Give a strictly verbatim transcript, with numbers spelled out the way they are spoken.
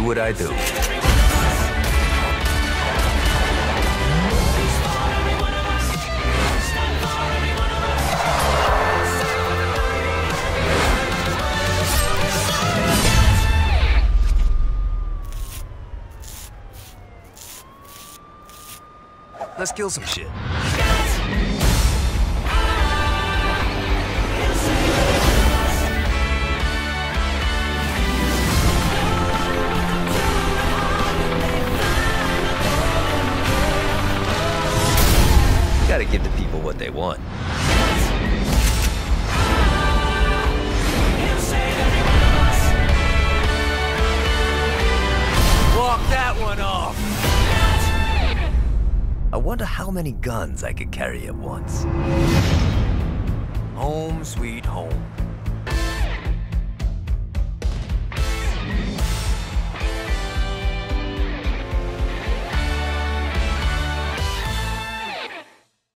what I do. Let's kill some shit. Gotta give the people what they want. Walk that one off! I wonder how many guns I could carry at once. Home sweet home.